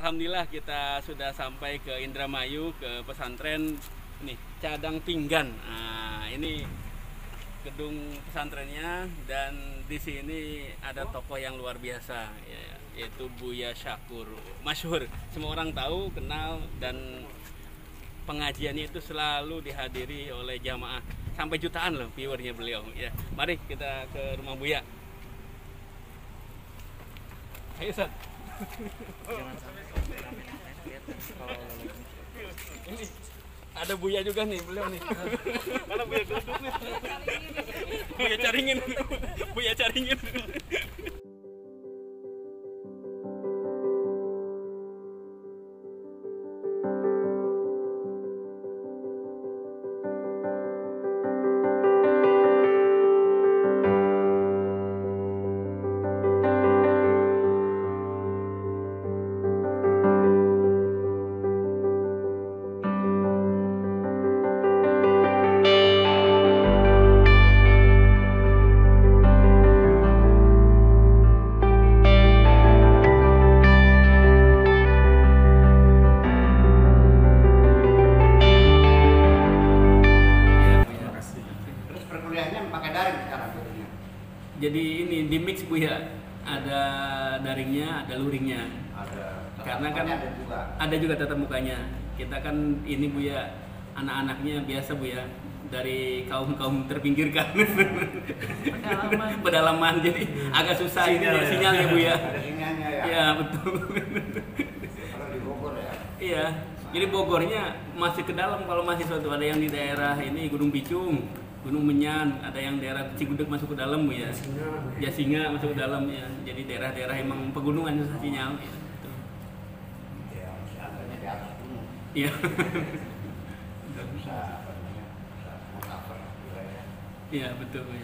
Alhamdulillah kita sudah sampai ke Indramayu, ke pesantren nih Cadang Pinggan. Nah, ini gedung pesantrennya, dan di sini ada tokoh yang luar biasa ya, yaitu Buya Syakur. Masyhur, semua orang tahu, kenal, dan pengajiannya itu selalu dihadiri oleh jamaah sampai jutaan loh viewernya beliau ya. Mari kita ke rumah Buya. Ayo Ustaz. Jangan sampai Ini ada Buya juga nih, beliau nih. Mana Buya duduknya? Buya Caringin. Buya Caringin. Jadi ini di mix Buya, ada daringnya, ada luringnya. Karena kan ada juga tatap mukanya. Kita kan ini Buya, anak-anaknya biasa Buya, dari kaum terpinggirkan. Pedalaman, jadi agak susah ini sinyalnya Buya. Ada sinyalnya ya. Iya betul. Kalau di Bogor ya. Iya. Jadi Bogornya masih ke dalam, kalau masih suatu ada yang di daerah ini Gunung Picung, Gunung Menyan, ada yang daerah Cigudeg masuk ke dalam ya. Jasinga masuk ke dalam ya. Jadi daerah-daerah emang pegunungan susah sinyal. Ya. Ya, masih adanya di atas gunung. Iya. Nggak bisa apa namanya, bisa meng-cover wilayah. Iya betul ya.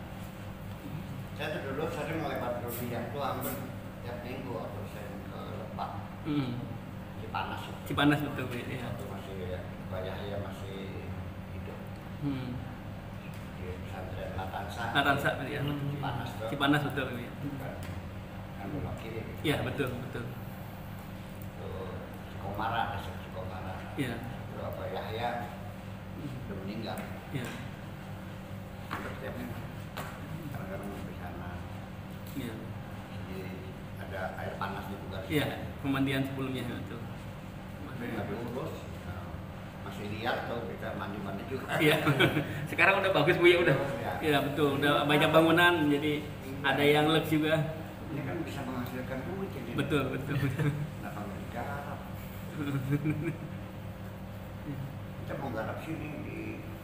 Saya tuh dulu sering melewat Rubiak tuh hampir tiap minggu atau saya ke Lebak, Cipanas. Cipanas betul ya. Waktu masih Bayahya masih hidup. Di pesantren Latansa ya. Cipanas tuh. Cipanas betul ya. Kan belok kiri. Iya betul betul. Tuh Cikomara, desa Cikomara. Iya. Tuh apa Yahya udah meninggal. Iya. Hampir tiap minggu. Kadang-kadang di sana. Iya. Jadi ada air panas di juga. Iya, pemandian sebelumnya betul. Tapi nggak diurus. Masih liar tuh, kita mandi-mandi juga. Iya. Sekarang udah bagus Bu ya udah. Iya betul, udah banyak bangunan, jadi ada yang lux juga. Ini kan bisa menghasilkan duit ini. Betul betul. Kenapa nggak digarap? Kita mau garap sini di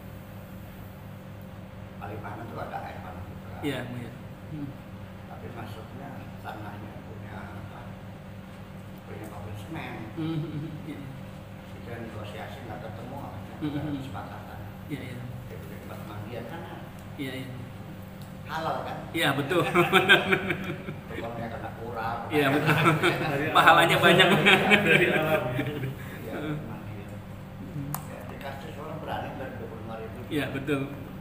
Palimanan tuh ada air panas juga. Iya Bu ya. Tapi masuknya tanahnya punya apa? Punya pabrik semen. Iya. Kita negosiasi nggak ketemu, nggak ada kesepakatan. Iya iya. Jadi tempat mandian kan Iya iya. halal kan? Iya betul. Tukangnya kena kurang. Iya betul. Pahalanya banyak dari alam. Iya, mandian. Ya, dikasih orang berani dari 25.000. Iya betul.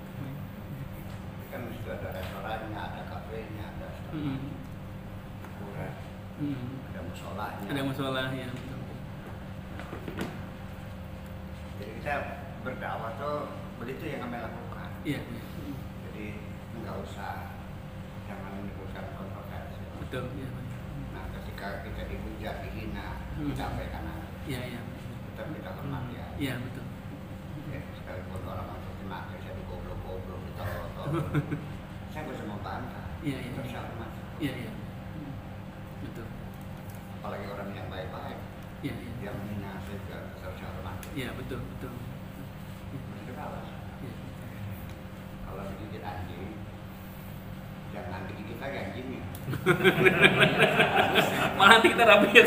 Kan sudah ada restorannya, ada kafenya, ada hiburan, ada musolanya. Ada musola ya betul. Jadi kita berdakwah tuh begitu yang kami lakukan. Iya. Jadi nggak usah jangan menimbulkan kontroversi. Betul ya. Nah ketika kita dihujat, dihina, disampaikan Iya iya. tetap kita hormati ya. Iya betul. Ya, sekalipun orang masuk kena, saya digoblok-goblok, ditolong-tolong. Saya nggak usah membantah. Iya iya. Terus saya hormati. Iya iya. Betul. Apalagi orang yang baik-baik, Iya iya. yang menghina saya juga seharusnya hormati. Iya betul betul. Mesti balas. Iya. Kalau digigit anjing, jangan digigit lagi anjingnya. Malah nanti kita rabiat.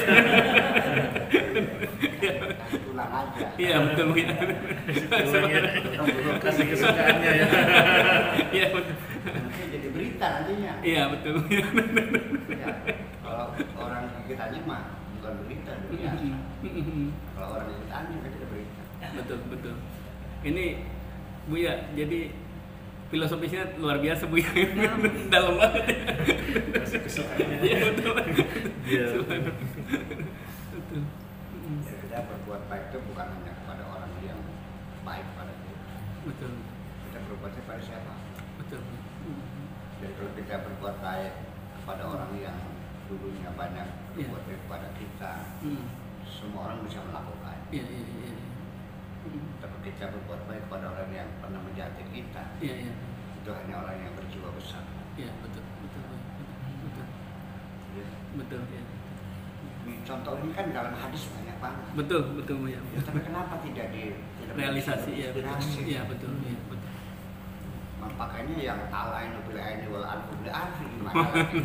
Kasih tulang aja. Iya betul Bu ya. Kasih kesukaannya ya. Iya betul. Nanti jadi berita nantinya. Iya betul. Ya, kalau orang gigit anjing mah bukan berita, biasa. Kalau orang gigit anjing kan tidak berita. Betul betul. Ini Bu ya, jadi filosofisnya luar biasa Bu ya. Dalam banget. Kasih kesukaannya. Iya betul. Iya. betul. Ya, kita berbuat baik itu bukan hanya kepada orang yang baik pada kita. Betul. Kita berbuatnya pada siapa? Betul. Jadi kalau kita berbuat baik kepada orang yang dulunya banyak Iya. berbuat baik kepada kita, semua orang bisa melakukan. Iya, iya, iya. Tapi kita berbuat baik kepada orang yang pernah menjati kita, Iya, iya. itu hanya orang yang berjiwa besar. Iya, betul, betul, betul. Ya. Betul, ya. Ini contoh ini kan dalam hadis banyak banget. Betul, betul, ya. Ya, tapi kenapa tidak Realisasi, ya, betul. realisasi? Iya, betul, ya, betul. Makanya yang ala ini bil aini wal anfu bil anfi gimana lagi?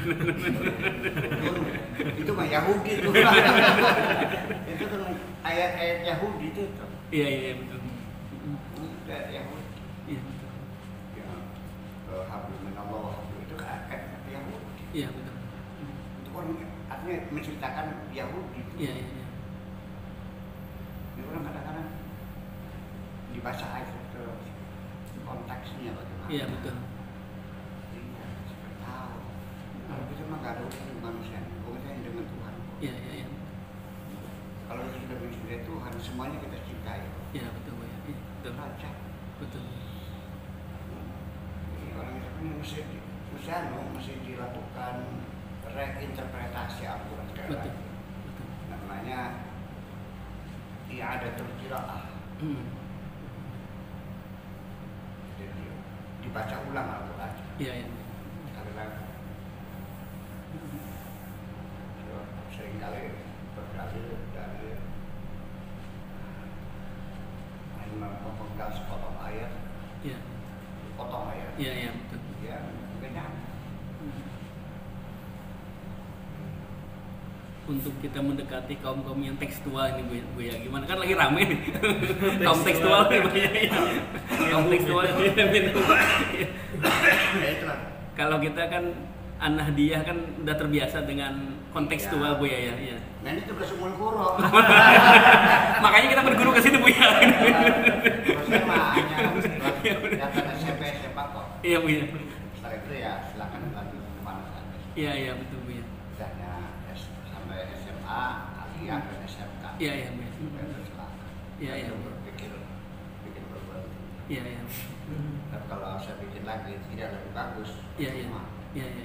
Itu mah Yahudi tuh. Itu kan ayat-ayat Yahudi itu. Iya, iya, betul. Ayat Yahudi. Iya, betul. Ya, hablum minallah wa hablum itu kan ayat Yahudi. Iya, betul. Itu kan artinya menceritakan Yahudi. Iya, iya, iya. Ini orang kadang-kadang dibaca ayat itu konteksnya bagaimana? Iya, betul. Iya, saya tahu. Kalau kita mah nggak ada urusan dengan manusia, urusan dengan Tuhan. Iya, iya, iya. Kalau kita sudah mencintai Tuhan, semuanya kita cintai. Iya, betul, ya. Iya, betul. Raja. Betul. Jadi orang itu kan mesti dilakukan reinterpretasi Al-Quran sekali Betul. lagi. Betul. Namanya i'adatul qiraah. Jadi dibaca ulang Al-Quran. Iya, iya. Sekali lagi. Seringkali berdalil dari hanya memenggal sepotong ayat, Iya. potong ayat. Iya, iya, betul. Ya, beda. Untuk kita mendekati kaum-kaum yang tekstual ini Bu ya, gimana kan lagi rame nih kaum tekstual nih Bu ya. Kaum tekstual Ya itulah. kalau kita kan An-Nahdiyah kan udah terbiasa dengan kontekstual Bu ya, ya. Nah ini tugas umum guru. Makanya kita berguru ke sini Bu ya. Terus saya mah hanya data SMP SMA kok. Iya Bu ya. Setelah itu ya silakan lanjut kemana saja. Iya, iya, betul Bu ya. Misalnya sampai SMA, aliyah dan SMK. Iya, iya Bu ya. Itu silakan. Iya, iya. Saya berpikir bikin berbuat. Iya, iya. Tapi kalau saya bikin lagi tidak lebih bagus. Iya, iya. cuma, Iya, iya.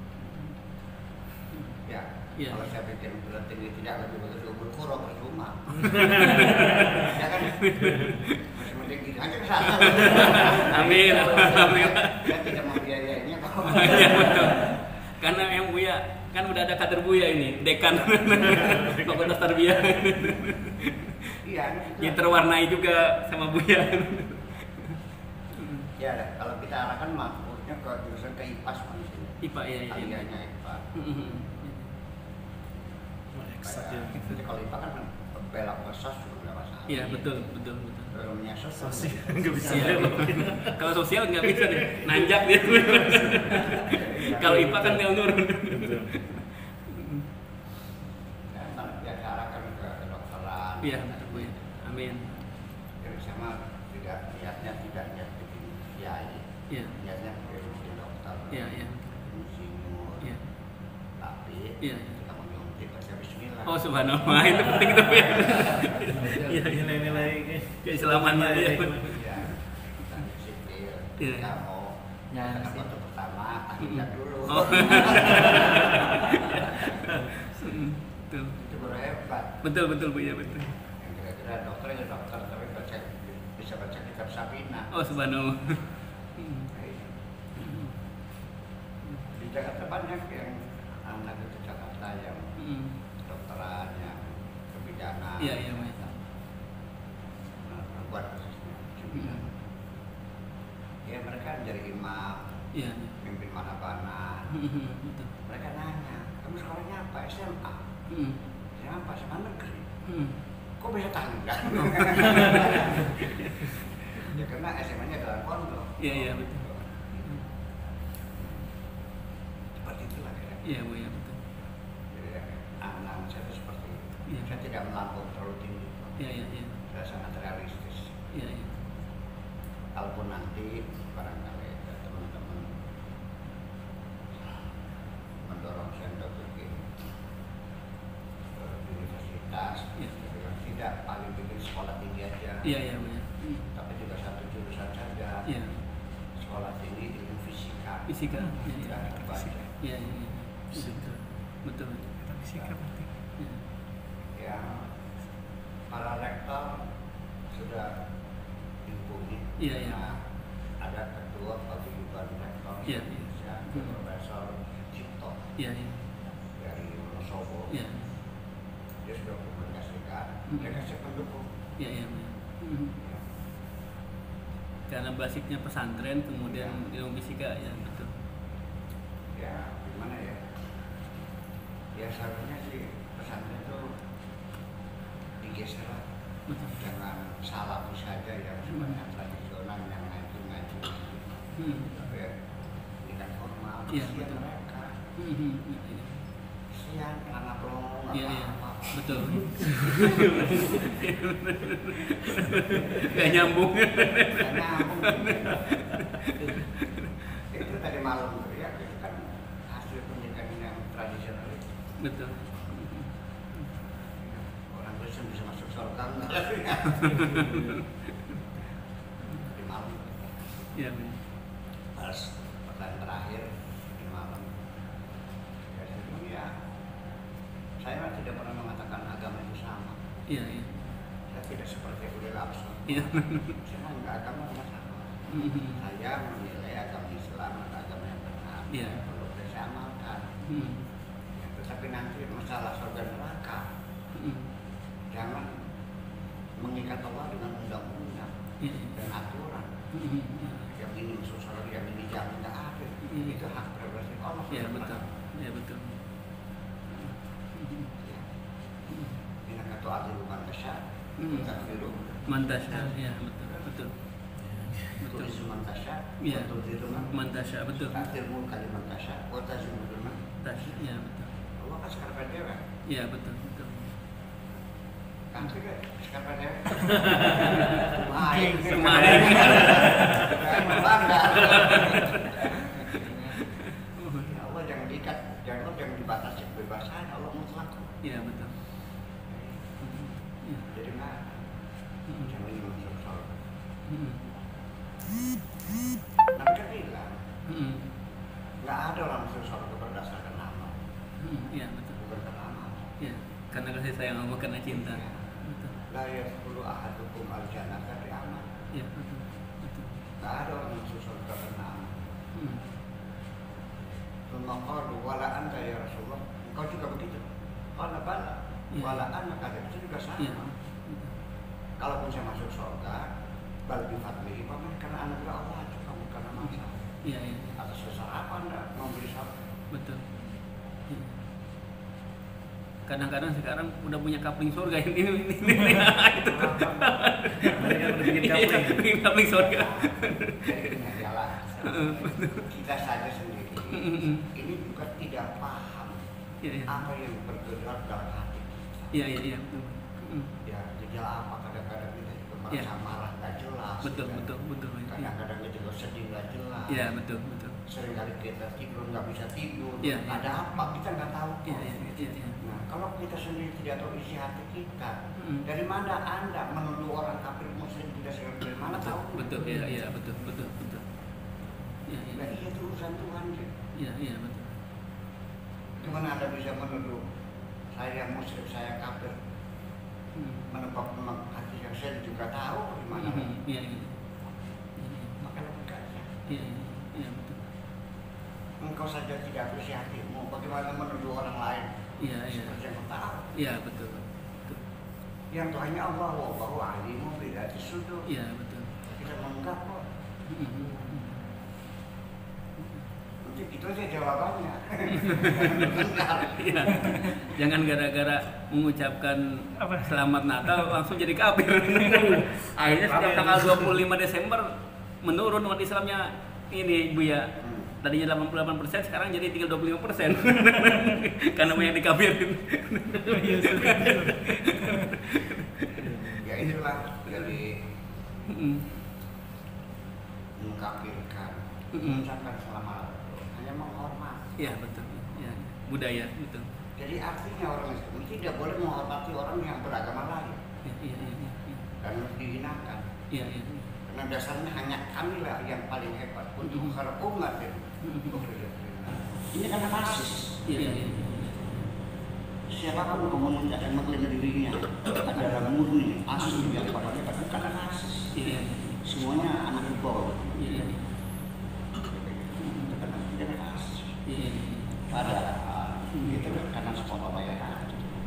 Ya, Iya. kalau saya bikin berat ini tidak lebih bagus, ubur kuro percuma. Ya kan? Masih mending gini aja ke sana. Amin. Amin. Saya tidak mau biayainya kok. Iya, betul. Karena yang Buya kan udah ada kader Buya ini, dekan Fakultas Tarbiyah. Iya, Yang terwarnai juga sama Buya. Ya, kalau kita arahkan maksudnya ke jurusan ke IPAS maksudnya. IPA ya, ya. Aliyahnya IPA. Jadi kalau IPA kan belok ke sos juga nggak masalah. Iya, betul, betul, betul. Kalau sos Sosial nggak bisa. Iya, kalau sosial nggak bisa deh, nanjak dia. Kalau IPA kan dia nurun. Ya, arahkan ke kedokteran. Iya, betul Bu ya. Amin. Jadi sama tidak niatnya tidak niat bikin kiai. Iya. Niatnya bikin dokter. Iya, iya. Insinyur. Iya. Tapi Iya. kita mau nyuntik baca bismillah. Oh, subhanallah, itu penting itu Bu ya. Iya, nilai-nilai Keislamannya ya. Ya, kita sipil. Iya. Kita mau Ya, kata waktu pertama tahiyat dulu. Oh. Betul. Itu baru hebat. Betul, betul Bu ya, betul. Yang kira-kira dokter ya dokter tapi bisa baca kitab Safinah. Oh, subhanallah. Di Jakarta banyak yang anak itu Jakarta yang dokteran, yang kebidanan. Iya, iya, Bu ya. Buat ya mereka jadi imam, Iya. mimpin mana-mana. Betul. Mereka nanya, kamu sekolahnya apa? SMA. SMA SMA negeri. Kok bisa tangga? Ya karena SMA-nya dalam pondok. Iya, iya, betul. Seperti itulah kira-kira. Iya Bu ya, betul. Jadi anak saya itu seperti itu. Iya. Saya tidak melampaui terlalu tinggi. Iya, iya, iya. Saya sangat realistis. Iya, iya. Kalaupun nanti barangkali ada teman-teman mendorong saya untuk bikin universitas kelas, Iya. tidak paling bikin sekolah tinggi aja, Iya, iya, Buya. tapi juga satu jurusan saja. Iya. Sekolah tinggi ilmu fisika. Fisika. Iya, iya. Tidak baca. Iya, iya, iya. Betul. Betul. Fisika berarti. Iya. Ya, para rektor sudah dihubungi. Iya, iya. Nah, ada ketua paguyuban rektor Iya, iya. Indonesia, Profesor Cipto Iya, iya. dari Wonosobo. Iya. Dia sudah komunikasikan, dia kasih pendukung. Iya, iya, Buya. Karena basicnya pesantren, kemudian ilmu fisika, ya betul. Ya, gimana ya? Ya seharusnya sih pesantren itu digeser lah. Betul. Jangan salafi saja yang sebenarnya tradisional yang ngaji. Tapi ya, ini kan formal, Iya, kesian betul. mereka. Iya, Kesian karena pelongo nggak iya, iya. apa-apa. Betul. Gak nyambung. Nggak nyambung. Itu tadi malam ya, itu kan hasil pendidikan yang tradisional itu. Betul. Orang Kristen bisa masuk surga enggak? Di malam Iya, Buya. pas pertanyaan terakhir di malam ya saya bilang ya saya tidak pernah mengatakan agama itu sama, Iya, iya. saya tidak seperti Ulil Absar. Iya. Saya enggak, agama enggak sama. Saya menilai agama Islam adalah agama yang benar, Iya. yang perlu saya amalkan. Ya, tetapi nanti masalah surga neraka jangan mengikat Allah dengan undang-undang Iya, dan aturan. Yang ini masuk surga, yang ini jangan, nggak ada. Itu hak prerogatif Allah. iya, betul. Iya, betul. Ya. Ini kata adil mantasya, takdiru, Mantasya, iya, betul. Betul. Betul. tulis mantasya, Iya. takdiru Mantasya, betul. takdirmu kali mantasya, kota zimu Tasya, iya, betul. Allah kan sekarang dewa. Iya, betul, betul. Kan juga sekarang dewa. Semain. Bangga. Allah jangan diikat, jangan dibatasi kebebasan. Allah mutlak. Iya, betul. Iya. Jadi nggak jangan ini masuk surga. Nabi kan bilang nggak ada orang masuk surga berdasarkan nama, Iya, betul. bukan karena amal. Iya, karena kasih sayang Allah, karena cinta. Iya. Betul. La yadkhulu ahadukum al-jannata bi amal. Iya, betul. Betul. Nggak ada orang masuk surga karena amal. Hmm. Tsumma qalu wala anta ya Rasulullah. Engkau juga begitu. Qala bala. Iya. Wala ana kata itu juga sama. Iya. Kalaupun saya masuk surga, bal bi fadlihi, karena anugerah Allah, kamu karena masa. Iya, iya. Atas dasar apa Anda mau beli surga? Betul. Iya. Kadang-kadang sekarang udah punya kapling surga ini itu. Mereka udah bikin Iya, kapling. bikin kapling surga. Jadi punya jalan. Kita saja sendiri ini juga tidak paham Iya, iya. apa yang bergerak dalam hati kita. Iya, iya, iya. Betul. Ya gejala apa kadang-kadang kita juga merasa Iya. marah nggak jelas. Betul, kan? betul, betul. Iya. Kadang-kadang kita juga sedih nggak jelas. Iya, betul, betul. Seringkali kita tidur nggak bisa tidur. Iya, iya. Ada apa kita nggak tahu. Iya, iya, iya, iya. Nah kalau kita sendiri tidak tahu isi hati kita, Mm. dari mana Anda menuduh orang kafir muslim tidak segera dari mana Betul, tahu? betul, iya, iya, betul, betul, betul. Iya, iya. Nah, iya itu urusan Tuhan. Gitu. Iya, iya, betul. Gimana Anda bisa menuduh saya muslim, saya kafir, menebak-nebak hati yang saya juga tahu gimana? Iya, iya. Maka logikanya, Iya, iya, iya, betul. engkau saja tidak berisi hatimu, bagaimana menuduh orang lain? Iya, iya. Seperti yang kau tahu. Iya, betul. Betul. Yang Tuhannya Allah, wallahu alimu bidati sudur. Iya, betul. Kita menganggap kok. Mungkin itu aja jawabannya. Benar. Iya. Jangan gara-gara mengucapkan Apa? selamat Natal langsung jadi kafir. Akhirnya setiap tanggal 25 Desember menurun umat Islamnya ini Bu ya. Tadinya 88%, sekarang jadi tinggal 25%. Karena banyak dikafirin. Ya itulah jadi mengkafirkan, mengucapkan selamat hanya menghormat. Iya, betul. Ya. Budaya, betul. Jadi artinya orang Islam tidak boleh menghormati orang yang Iya, iya. Karena dasarnya hanya kamilah yang paling hebat untuk umat ini. Ini karena fasis. Iya, iya. Siapapun komunitas yang mengklaim dirinya adalah murni asli yang paling hebat bukan karena fasis. Iya. Semuanya anak bawah. Iya. Karena fasis. Iya. Padahal itu karena sekolah bayaran.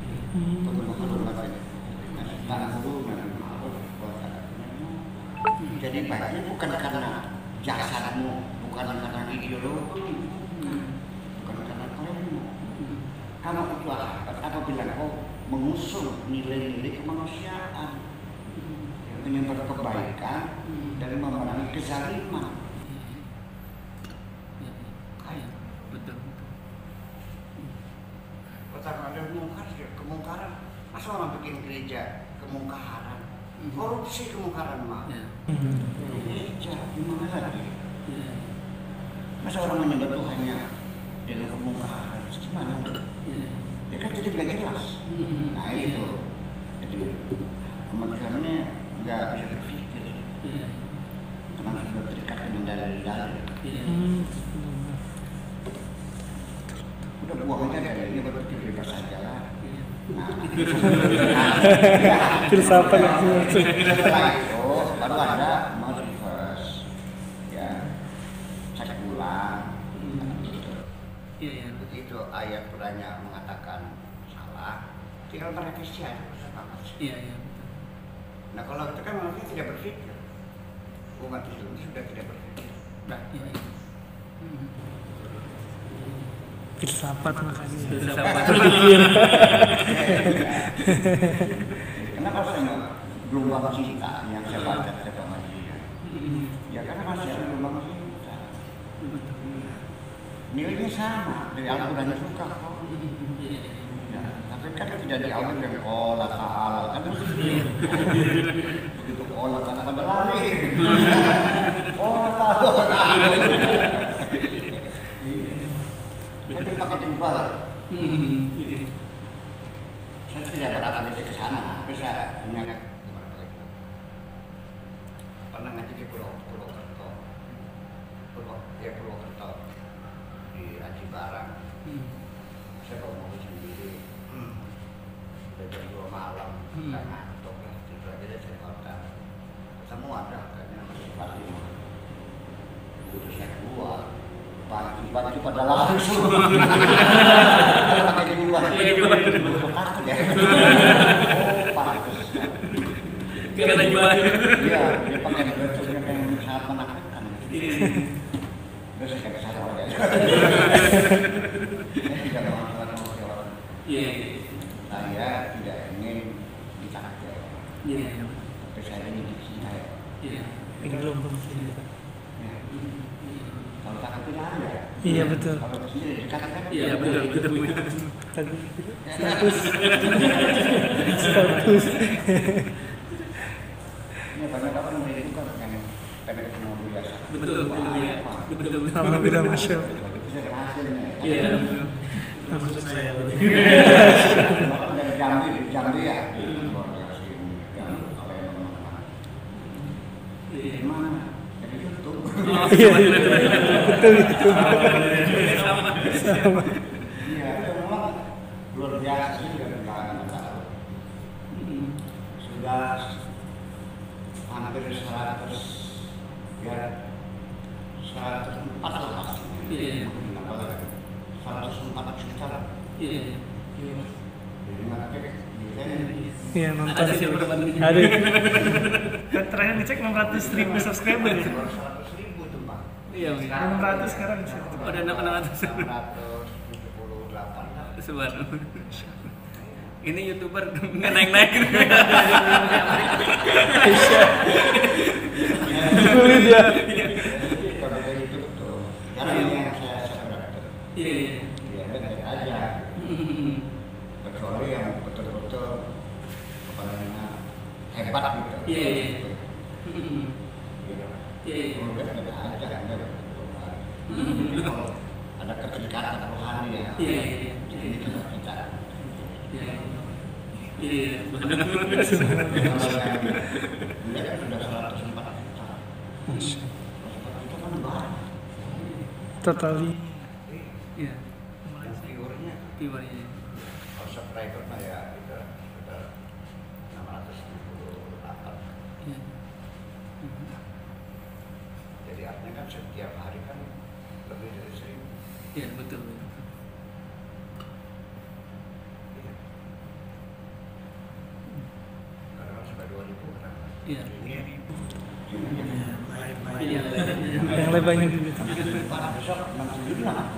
Jadi baiknya bukan karena jasadmu, bukan karena ideologi, bukan karena kamu. Kamu itu apabila kau mengusung nilai-nilai kemanusiaan yang menyebar kebaikan dan memerangi kezaliman. Betul. Pertama ada kemungkaran. Masa orang bikin gereja kemungkaran? Korupsi kemungkaran mah. Gereja gimana lagi? Masa orang menyembah Tuhannya dengan kemungkaran? Gimana? Ya kan jadi nggak jelas. Nah itu. Jadi kemungkarannya nggak bisa berpikir. Karena sudah terikat dengan dalil-dalil. Udah buang aja dari ini berpikir bebas saja lah. Filsafat Setelah itu baru ada mau reverse, ya cek ulang. Begitu ayat Qurannya mengatakan salah, tinggal merevisi aja. Iya. Nah kalau itu kan manusia tidak berpikir, umat Islam sudah tidak berpikir. Nah, filsafat makanya. Filsafat. Kenapa saya gelombang cinta yang saya baca saya dia? Ya karena masih ada gelombang cinta. Nilainya sama dari Al-Quran juga kok. Ya, tapi kan tidak diambil dari Allah Ta'ala kan begitu Allah Ta'ala pada lari. Allah Jadi pakai timbal. Saya tidak pernah ke sana, tapi saya punya pernah ngaji di Purwokerto, Purwokerto di Aji Barang. Saya bawa mobil sendiri, udah jam 2 malam, nggak ngantuk ya, tidur aja deh saya hotel. Ketemu ada katanya masih pagi, udah saya keluar. Baju pada langsung. Pakai di luar. Takut ya. Oh, pantas. Karena jual. Iya, dia pakai baju yang sangat menakutkan. Terus saya ke sana aja. Saya tidak mau orang. Iya. Saya tidak ingin dicakap. Iya. Tapi saya ingin dicintai. Iya. Ini gelombang cinta. Kalau takut tidak ada. Iya betul. Kalau kesini dikatakan. Iya betul. Status. Ini banyak orang yang itu kan yang pengen ketemu biasa. Betul. Alhamdulillah masya Allah. Bisa berhasil nih. Iya. Maksud saya. Dari Jambi ya. Gimana? Dari YouTube. Betul. Sama. Iya, memang luar biasa sih dengan sudah hampir 100 ya 104 lah. Iya. 104 juta. Iya. Jadi mana Iya nonton. Ada siapa depan? Ada. Terakhir ngecek 600.000 subscriber ya. 100.000 tuh Pak. Iya. 600 sekarang sih. Udah 600. 678. Sebar. Ini YouTuber nggak naik-naik. Sulit ya. Kalau dari itu betul. Karena ini yang saya berkata. Iya. Ya baik aja. Kecuali yang betul-betul kepalanya hebat gitu. Iya. Kemudian ada aja kan kalau ada keterikatan rohani ya. Iya. Jadi ini kita bicara. Iya. Kalau yang dia kan sudah Itu kan bahan. Totally. Iya. Yang viewernya kalau subscriber mah ya udah 678. Iya. Jadi artinya kan setiap hari kan lebih dari 1000. Iya, betul. Iya. Kalau sampai 2000 kan. Iya. Iya. Yang lebarnya dulu. Para besok 60 lah.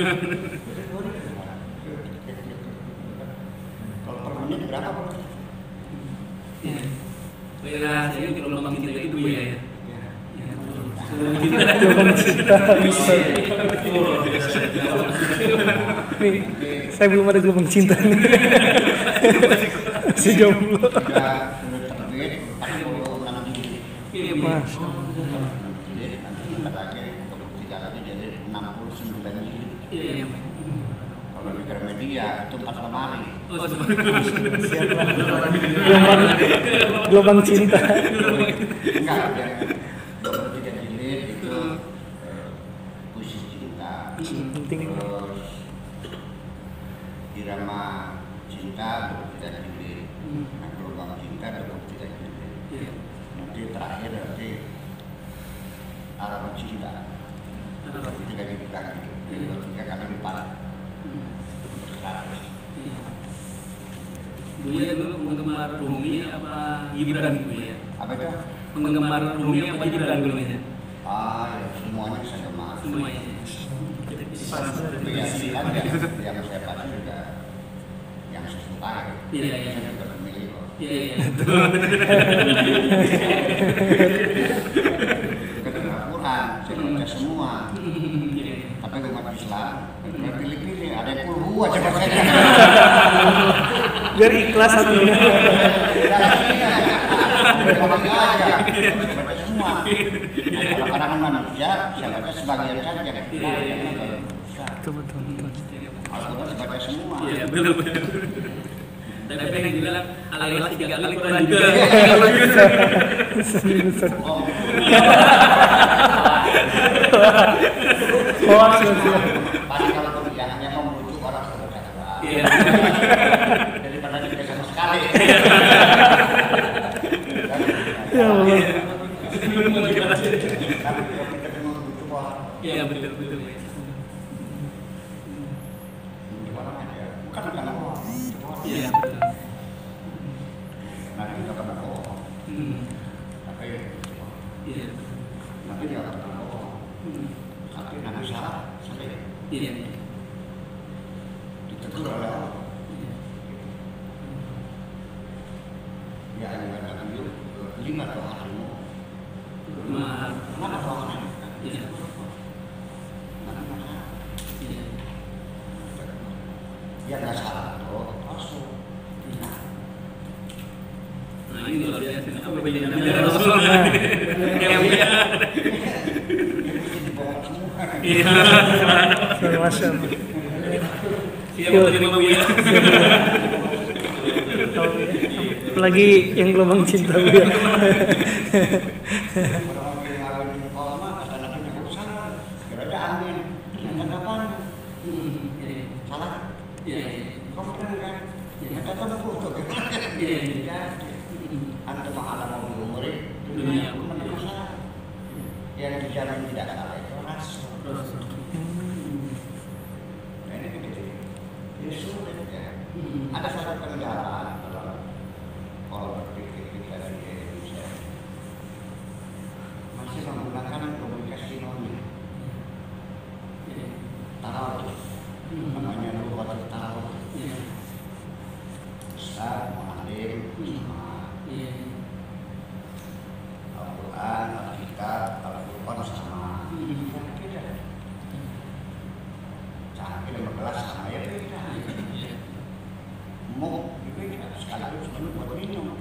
Kalau per menit berapa? Iya. Rahasianya gelombang cinta itu ya. Iya. Gelombang cinta. Nih, saya belum ada gelombang cinta nih. Masih jomblo. Sudah terbit, tapi belum nanam diri. Mas. Jadi nanti lagi untuk 3 kali jadi 69 diri. Iya. Kalau di Gramedia itu 4 lemari. Oh, Siaplah. Gelombang cinta. Enggak, ya. Kalau tidak jilid itu puisi cinta. Penting. Terus irama cinta 23 jilid. Nah, gelombang cinta 23 jilid. Iya. Nanti terakhir nanti arama cinta 23 jilid lagi. Jadi 23 kali lipat. Untuk 100. Buya dulu penggemar Rumi apa Gibran Buya? Apa itu? Penggemar Rumi apa Gibran dulu ya? Ya, semuanya saya gemar. Semuanya. Ya, kan yang saya baca juga yang saya suka. Iya, iya. Saya juga pemilih kok. Iya, iya. Ketika Al-Quran, saya baca semua. Iya. Tapi umat Islam, pilih-pilih, ada yang puluh aja bacanya. Biar ikhlas hatinya. Baca semua. Kalau karangan manusia, saya baca sebagian saja. Betul. Al-Quran saya baca semua. Iya, betul. Tapi yang bilang alailah 3 kali Quran juga. Oh, pasti kalau perbincangannya mau merujuk orang terbaca Quran. Iya. Daripada tidak sama sekali. Ya Allah. Tapi kalau kita mau merujuk orang, Iya, betul. merujuk orang aja. Bukan karena orang. Iya, betul. Nanti kita kena bohong. Tapi Iya. nanti dia akan kena bohong. Tapi nanti salah sampai Iya. ditegur oleh Allah. Ya, yang katakan itu 5 doaanmu. Maaf. Mana doaannya? Iya. Mana masalah? Iya. Ya nggak salah tuh. Rasul. Nah, ini luar biasa. Apa bedanya dengan Rasulullah? Iya. Iya. Masya Allah. Siapa terima Buya? Apalagi yang gelombang cinta ya. Orang yang ngawin di kolma kata Nabi nggak usah. Kira ada angin. Yang kapan? Salah. Iya. Kamu kan? Yang kata aku tuh. Iya. Anda mahalan mau diumuri. Dunia. Aku menang salah. Yang dijamin tidak salah itu Rasul. Nah ini begitu. Ini sulit ya. Ada satu kendala kalau berpikir kita di Indonesia masih menggunakan komunikasi nomi. Tahu namanya luar tahu. Ustaz, Mu'alim, sama Al-Quran, Al-Kitab, Al-Quran sama. Cangkir 15 sama ya beda. Mau beda sekaligus buat minum.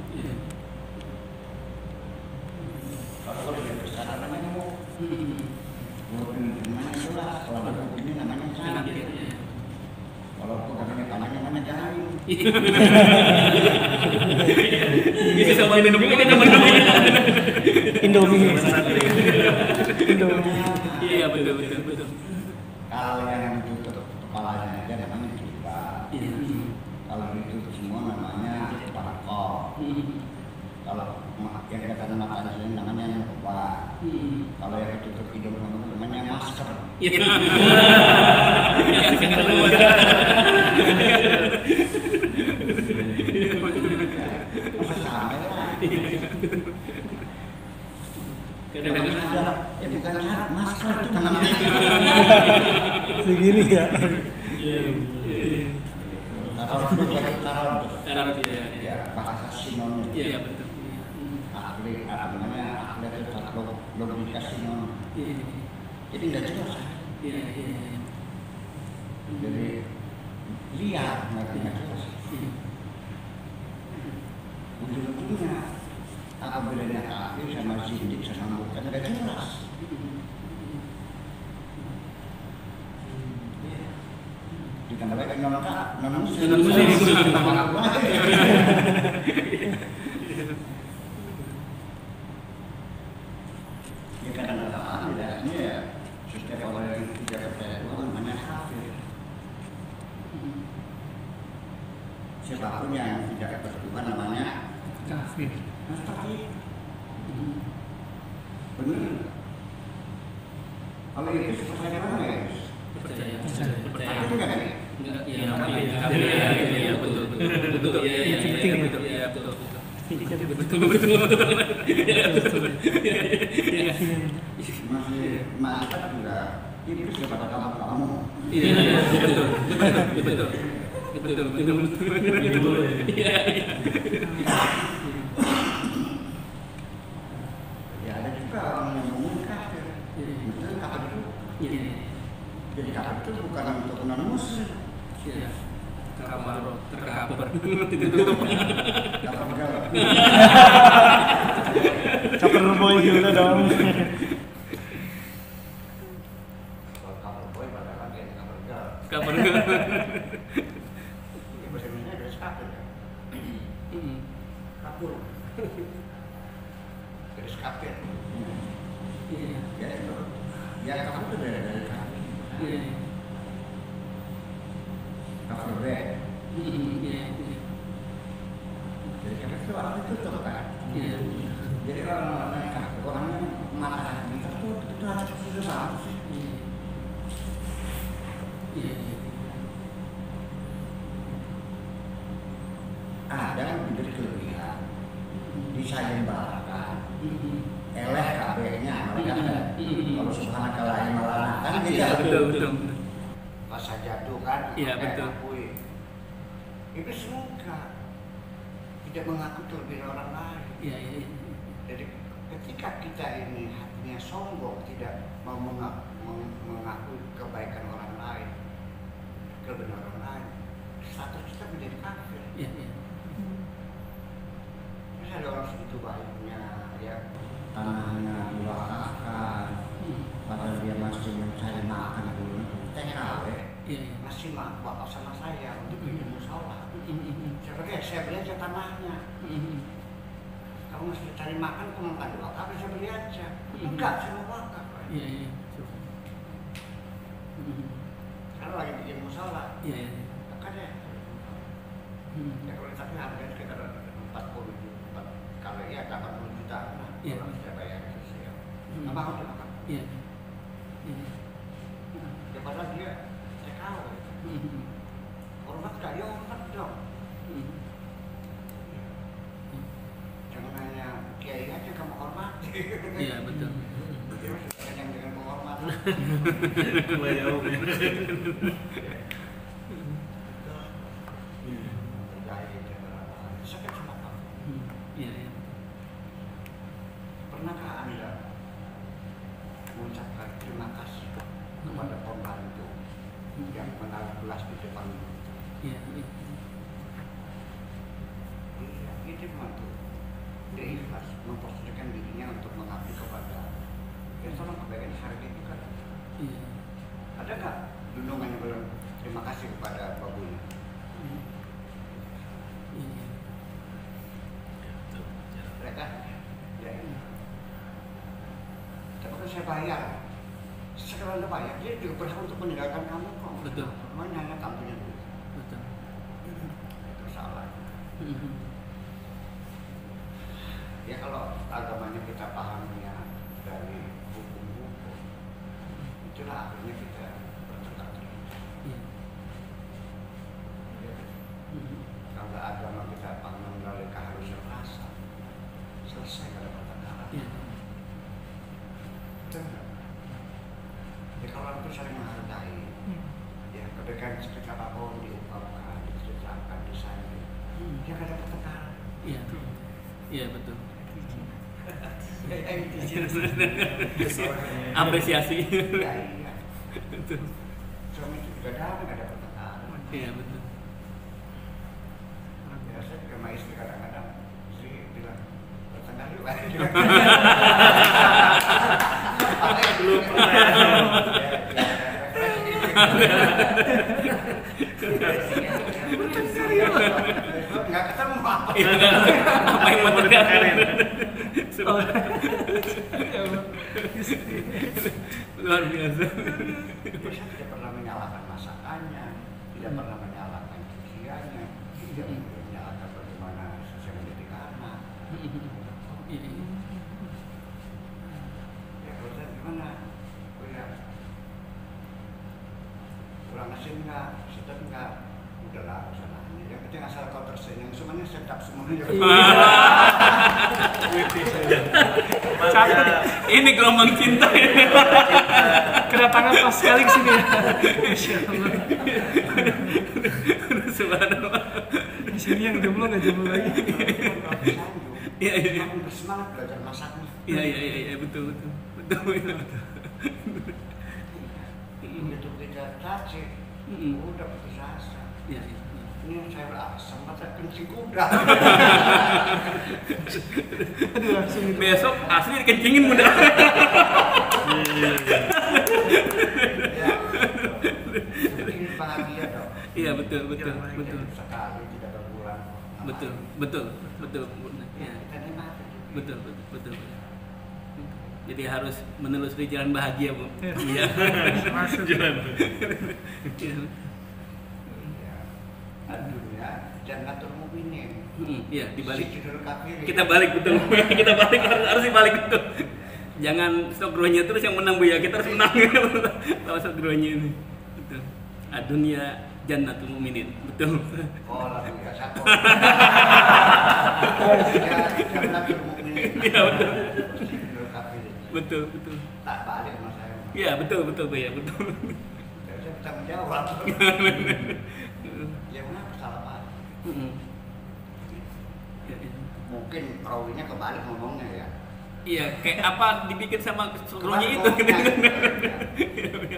Kalau dia besar namanya mau. Mau namanya itulah. Kalau ada ini namanya cangkir. Kalau namanya jalan. Bisa sama minum ini kan minum. Indomie. Iya betul betul betul. Kalau yang ditutup kepalanya aja namanya jubah. Kalau ditutup semua namanya parkor. Kalau yang kelihatan matanya namanya obat. Kalau yang ditutup hidung namanya masker. Masa sama ya? Kadang-kadang Ya bukan syarat masker itu namanya. Segini ya. Kalau itu taruh Taruh dia. ya bahasa sinonim. Iya betul. Ahli namanya ahli itu logika sinonim. Jadi nggak jelas. Iya. Jadi lihat nggak jelas. Ujung-ujungnya apa bedanya kafir sama zindik sama bukan nggak jelas. Ditambah lagi non muslim. Ya kadang-kadang bedanya ya setiap orang yang tidak percaya Tuhan namanya kafir. Siapapun yang tidak bertuhan namanya Kafir. nah, seperti benar. Kalau itu percaya mana ya? Percaya. Tapi itu nggak kan? Iya betul. Iya penting betul. Iya betul. Masih mantap juga. Itu daripada kamu. Iya betul. Ya ada juga orang yang ngomong kafir. Betul kafir itu. Jadi kafir itu bukan untuk non muslim. Kamar terkapar. Kafir galau. Cover boy dulu dong. Kalau kafir boy pada lagi kafir galau. Kamar. Ya bahasa Indonesia ada kafir ya. Kafir. Garis kafir. Ya itu. Ya kafir itu dari kafir. Kafir B. Jadi kafir itu orang itu tuh kan. Jadi orang kafir orang yang mata hati tertutup itu harus susah sih. Ada yang diberi kelebihan, disayembarakan, eleh kabehnya mereka. Kalau subhanakallah yang malah kan Betul. masa jatuh kan, Iya, kayak betul. akui. Itu semoga tidak mengaku terlebih dari orang lain. Iya. Jadi ketika kita ini hatinya sombong, tidak mau mengaku kebaikan orang lain, kebenaran orang lain, status kita menjadi kafir. Iya. Terus ada orang segitu baiknya, ya tanahnya diwakafkan, padahal dia masih mencari makan dulu. TKW masih wakaf sama saya untuk bikin musola. Saya beli aja tanahnya. Kamu masih cari makan, kamu nggak diwakaf, saya beli aja. Enggak, saya mau wakaf. Iya. Kalau lagi bikin musola, Iya. makanya ya kalau tapi harganya sekitar 40 juta, kalau iya 80 juta, nah Iya. kalau saya bayar itu sih. Apa harus diwakaf? Iya. Ya padahal dia TKW. Hormat gak? Ya hormat dong. Jangan hanya kiai aja kamu hormati. Iya betul. Dia masih kenyang dengan penghormatan. Sakit sama kamu. Iya. Pernahkah Anda mengucapkan terima kasih kepada pembantu yang menaruh gelas di depan? Iya. Iya, itu pembantu. Dia ikhlas memposisikan dirinya untuk mengabdi kepada yang tolong kebaikan hari itu kan. Iya. Ada nggak junjungan yang bilang terima kasih kepada babunya? Mereka ya. Tapi itu saya bayar. Sekarang Anda bayar, dia juga berhak untuk meninggalkan kamu kok. Betul. Mana hanya kamu punya duit. Betul. Itu salah. Ya kalau agamanya kita pahamnya dari hukum-hukum, itulah akhirnya kita bertengkar. Iya. Ya. Kalau agama kita paham melalui keharusan rasa, selesai kalau pertengkaran. Iya. Betul nggak? Ya kalau orang itu saling menghargai, ya ketika seperti apapun diungkapkan, diceritakan, disanjung, ya nggak ada pertengkaran. Iya. Iya betul. Apresiasi. Ya iya. Suami itu juga damai, nggak ada pertengkaran. Iya betul. Ya saya juga sama istri kadang-kadang istri bilang bertengkar yuk. Belum nggak ketemu apa. Apa yang mau bertengkar? Luar biasa. Saya tidak pernah menyalahkan masakannya, tidak pernah menyalahkan cuciannya, tidak menyalahkan bagaimana saya menjadi anak. Ya kalau saya gimana? Oh ya, kurang asin nggak, sedap nggak? Udahlah, usalahnya. Yang penting asal kau tersenyum, semuanya sedap semuanya. Ini gelombang cinta. Kedatangan pas sekali kesini ya. Masya Allah. Subhanallah. Di sini yang jomblo nggak jomblo lagi. Iya, iya. Aku bersemangat belajar masaknya. Iya, betul. Begitu kita touch, udah putus asa. Iya. Ini yang saya asam, mata kencing kuda. Aduh langsung itu. Besok asli dikencingin mudah. Ya, ini bahagia dong. Iya betul. Sekali tidak berbulan. Betul. Ya, Iya. kita nikmati. Betul. Jadi harus menelusuri jalan bahagia, Bu. Iya. Masuk. Jalan. Ya. Dunia jannatul mu'minin. Iya, dibalik. Sijnul kafirin. Kita balik betul. Kita balik harus dibalik betul. Jangan strogronya terus yang menang, Bu ya. Kita harus menang lawan strogronya ini. Betul. Dunia jannatul mu'minin. Betul. Oh, lalu ya satu. Ya, jannatul mu'minin. Iya, betul. Sijnul kafirin. Betul. Tak balik sama saya. Iya, betul, Bu ya, betul. Jadi saya bisa menjawab. Ya kenapa salah Pak? Iya. Mungkin perawinya kebalik ngomongnya ya. Iya, kayak apa dibikin sama strogronya itu. Ngomongnya.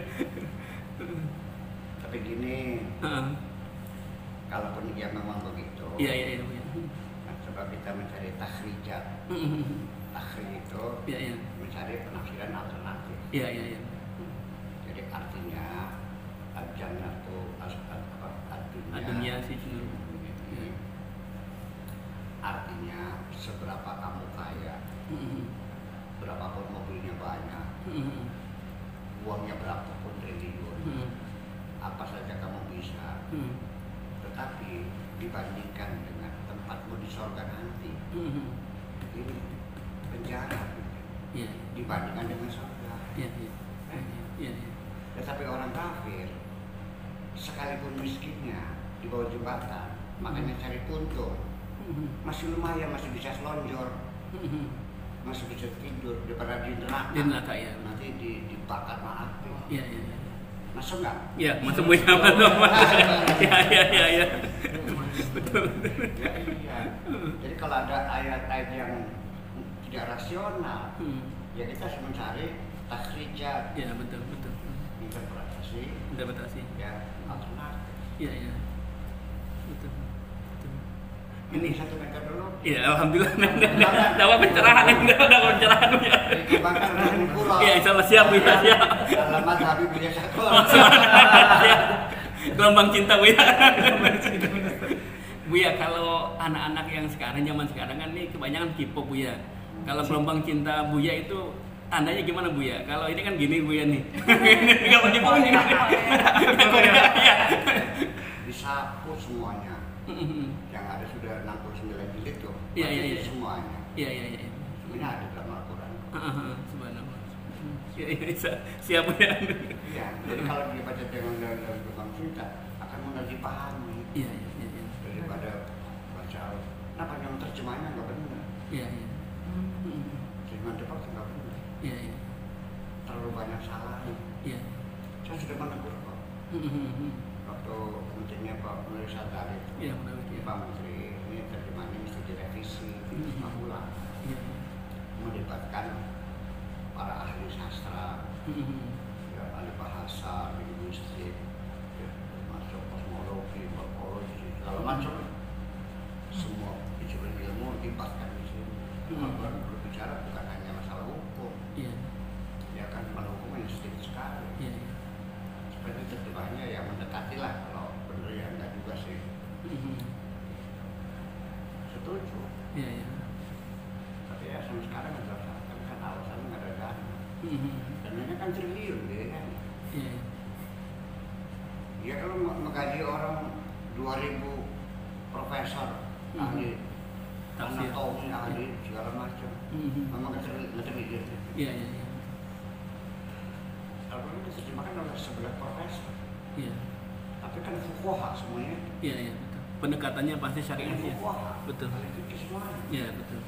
Tapi gini, Heeh. kalaupun dia memang begitu, Iya. nah, coba kita mencari takhrijat. Takhrij itu Iya. mencari penafsiran alternatif. Iya. Jadi artinya al-jannatu Dunia sih cuma. Artinya seberapa kamu kaya, berapapun mobilnya banyak, uangnya berapapun triliun, apa saja kamu bisa. Tetapi dibandingkan dengan tempatmu di surga nanti, ini penjara. Iya. Dibandingkan dengan surga. Iya. Tetapi orang kafir, sekalipun miskinnya di bawah jembatan, makanya cari puntung, masih lumayan, masih bisa selonjor, masih bisa tidur daripada di neraka. Di neraka ya. Nanti dibakar sama api. Iya. Masuk nggak? Iya, masuk Bu ya, betul. Iya. Betul. Ya, iya. Jadi kalau ada ayat-ayat yang tidak rasional, ya kita harus mencari takhrijat, Iya, betul. Interpretasi. ya alternatif. Iya. Betul. Ini 1 meter dulu. Iya, alhamdulillah. Dapat pencerahan ya. Dikembangkan dengan pulau. Iya, insyaallah siap Bu ya, siap. Alamat Habib Buya Sakor. Gelombang cinta Bu ya. Bu ya, kalau anak-anak yang sekarang zaman sekarang kan nih kebanyakan K-pop Bu ya. Kalau gelombang cinta Bu ya itu tandanya gimana Bu ya? Kalau ini kan gini Bu ya nih. Kalau di bawah ini. Iya. Disapu semuanya. Yang ada sudah 69 jilid tuh. Iya. Semuanya. Iya. Semuanya ada dalam Al-Quran. Subhanallah. Iya, siap ya. Iya, jadi kalau dibaca dengan dalam tukang cerita akan mudah dipahami. Iya. Daripada baca kenapa yang terjemahnya nggak benar? Iya. Terjemahan depan nggak benar. Iya. Terlalu banyak salahnya. Iya. Saya sudah menegur kok. Waktu menterinya Pak Menteri Sadari, Iya, benar. Pak Menteri ini terjemahannya mesti direvisi, ulang. Iya. Melibatkan para ahli sastra, ya, ahli bahasa, linguistik, ya, termasuk kosmologi, morfologi, segala macam. Semua disiplin ilmu dilibatkan di sini. Al-Quran berbicara bukan hanya masalah hukum, Iya. ya kan masalah hukum yang sedikit sekali. Iya. Seperti terjemahnya ya mendekati lah, kalau benar ya enggak juga sih. Setuju. Iya. Tapi ya sampai sekarang nggak terlaksana kan alasannya nggak ada dana. Dan ini kan triliun gitu kan. Iya. Ya kalau menggaji orang 2000 profesor, ahli Tafsir. anatomi, ahli segala macam, memang nggak triliun. Iya. Kalau ini diterjemahkan oleh 11 profesor, Iya. tapi kan fuqaha semuanya. Iya, betul. Pendekatannya pasti syariah ya. Fuqaha. Betul. Ahli fikih semuanya. Iya, betul.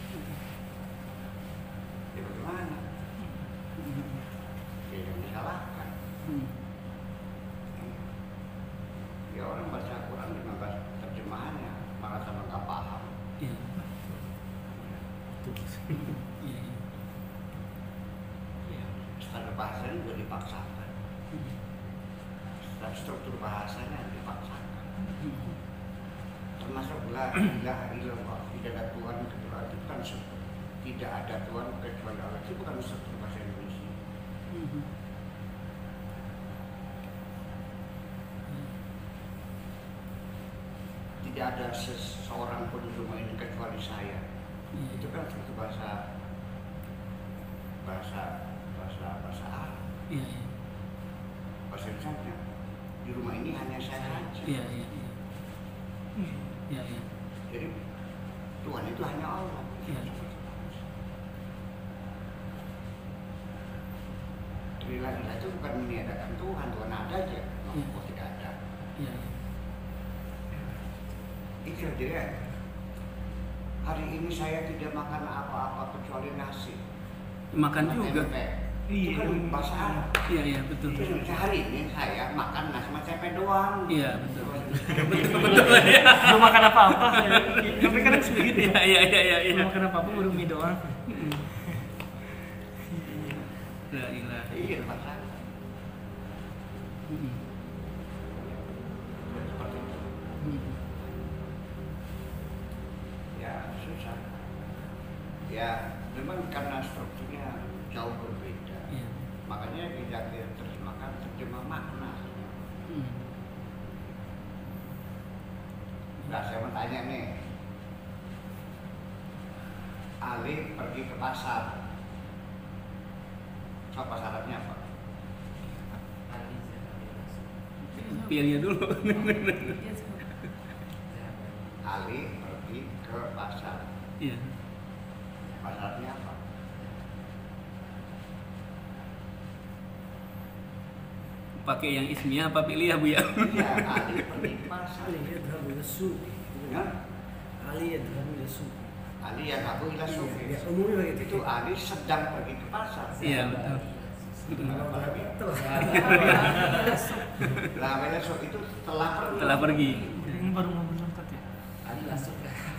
Ya bagaimana? Ya yang disalahkan. Ya orang baca Quran dengan bahasa terjemahannya malah sama nggak paham. Iya. Iya. Ya, standar bahasanya juga dipaksakan. Dan struktur bahasanya dipaksakan. Termasuk la ilaha illallah, tidak ada Tuhan kecuali itu kan tidak ada Tuhan kecuali Allah, itu bukan struktur bahasa Indonesia. Tidak ada seseorang pun di rumah ini kecuali saya. Itu kan struktur bahasa Arab. Iya. Bahasa Indonesia di rumah ini hanya saya saja. Iya. Jadi Tuhan itu hanya Allah. Iya. Ilah itu bukan meniadakan Tuhan, Tuhan ada aja. Oh, tidak ada. Iya. Itu dia. Hari ini saya tidak makan apa-apa kecuali nasi. Makan sama juga. tempe. Iya. Itu kan bahasa Arab. Iya, betul. Terus hari ini saya makan nasi sama tempe doang. Iya, betul. Belum makan apa-apa. Tapi kadang sedikit ya. Iya. Belum makan apa-apa, baru mie doang. La ilaha. Iya, bahasa Arab. Seperti itu. Ya, susah. Ya, memang karena strukturnya jauh berbeda. Iya. Makanya tidak diterjemahkan terjemah makna. Nah, saya mau tanya nih. Ali pergi ke pasar. So, pasar Arabnya apa? Pilihnya dulu. Ali pergi ke pasar. Iya. Pasarnya apa? Pakai yang ismiyah apa pilih ya Bu ya? Iya, Ali pergi ke pasar. Ali yadhhabu ila suq. Ya? Ali yadhhabu ila suq. Ali yang aku ila Ya, sufi. umumnya begitu. Itu Ali sedang pergi ke pasar. Iya, betul. Kalau Arab itu Lah, bila sufi itu telah pergi. Telah pergi. Ini baru mau berangkat ya. Ali lasuk.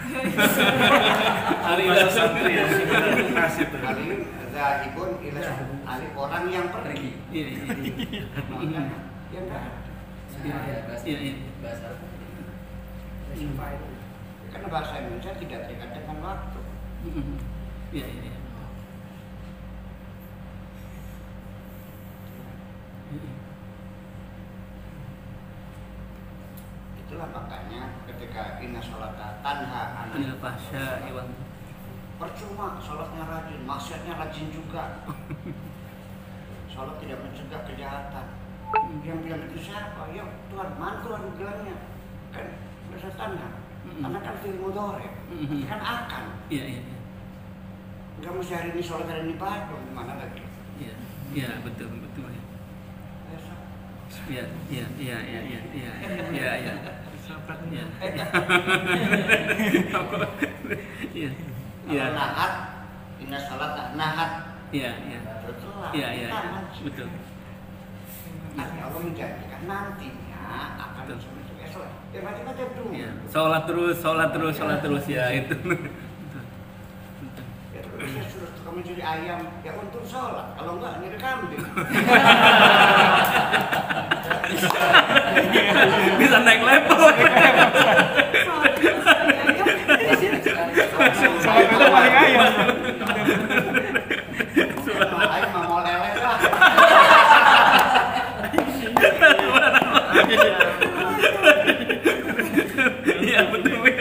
Hari Bahasa santri ya. Nasib. Ali zahibun ila sufi. Ali orang yang pergi. Iya. Makanya, ya enggak. Iya. Bahasa Arab. Simpai. Karena bahasa Indonesia tidak terikat dengan waktu. Iya. Itulah makanya ketika inna sholata tanha Anil fahsya'i wal percuma sholatnya rajin, maksiatnya rajin juga. Sholat tidak mencegah kejahatan. Yang bilang itu siapa? Ya Tuhan, mana Tuhan bilangnya? Kan udah tanda. Karena kan fi'il mudhari, kan akan. Iya. Enggak mesti hari ini sholat, hari ini baik, gimana lagi? Iya, betul. Besok. Iya. Sahabatnya. Iya. Kalau nahat, inna sholat nahat. Iya. Betul. Iya, betul. Artinya Allah menjanjikan nantinya akan Betul. seperti esok. Ya berarti kita dulu. Iya. Sholat terus ya itu. Ya terus saya suruh kamu jadi ayam, ya untuk sholat. Kalau enggak nyari kambing. Bisa naik level. Sholat itu paling ayam. Ayam mau lele lah. Iya betul ya.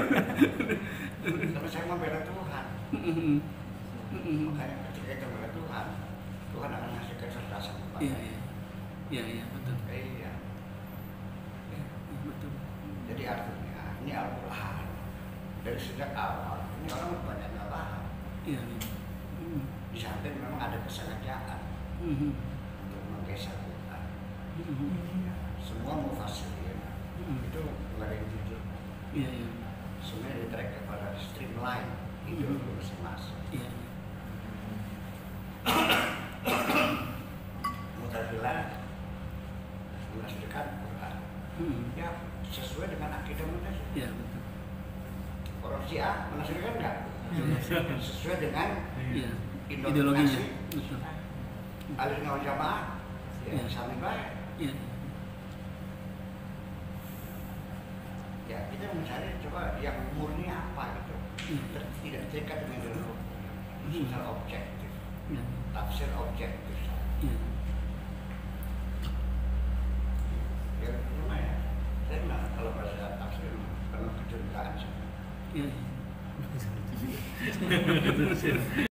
Tapi saya mau bela Tuhan. Makanya ketika kita bela Tuhan, Tuhan akan ngasih kecerdasan kepada kita. Iya betul. Iya. Betul. Jadi artinya ini Al-Quran. Dari sejak awal ini orang banyak nggak paham. Iya. Di samping memang ada kesengajaan untuk menggeser Quran. Ya, semua mufassirin itu nggak ada yang jujur. Iya. Sebenarnya di-track kepada streamline ideologi masing-masing. Iya. Mu'tazilah menafsirkan Quran ya sesuai dengan akidah Mu'tazilah. Iya betul. Orang Syiah menafsirkan enggak? Sesuai dengan Iya. indoktrinasi Ideologinya. Betul. Ahlussunnah wal Jamaah ya Iya. sami baik. Iya. Ya kita mencari coba yang murni apa gitu. Iya. Tidak terikat dengan ideologi secara objektif, Iya. tafsir objektif. Iya. Ya lumayan. Saya nggak kalau bahasa tafsir penuh kecurigaan sih. Iya.